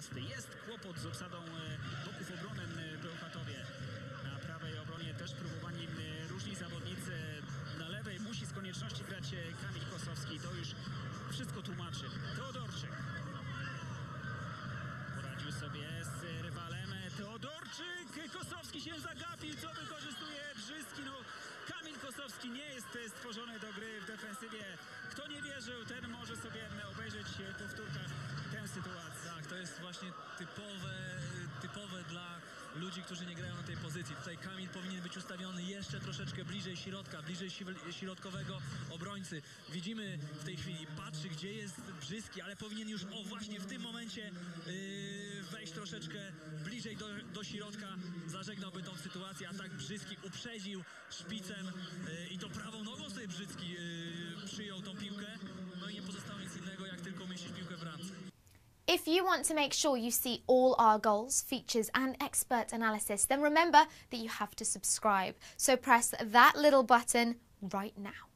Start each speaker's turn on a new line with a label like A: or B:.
A: Piasty. Jest kłopot z obsadą boków obrony w Bełchatowie. Na prawej obronie też próbowani różni zawodnicy. Na lewej musi z konieczności grać Kamil Kosowski. To już wszystko tłumaczy. Teodorczyk poradził sobie z rywalem. Teodorczyk, Kosowski się zagapił, co wykorzystuje Brzyski. No, Kamil Kosowski nie jest stworzony do gry w defensywie. Kto nie wierzył, ten może sobie obejrzeć w powtórkach tę sytuację.
B: Tak, to jest właśnie typowe dla ludzi, którzy nie grają na tej pozycji. Tutaj Kamil powinien być ustawiony jeszcze troszeczkę bliżej środka, bliżej środkowego obrońcy. Widzimy w tej chwili, patrzy, gdzie jest Brzyski, ale powinien już właśnie w tym momencie wejść troszeczkę bliżej do środka. Zażegnałby tą sytuację, a tak Brzyski uprzedził szpicem i to prawą nogą sobie Brzyski przyjął tą piłkę. No i nie pozostało nic innego, jak tylko umieścić piłkę w bramce.
C: If you want to make sure you see all our goals, features and expert analysis, then remember that you have to subscribe. So press that little button right now.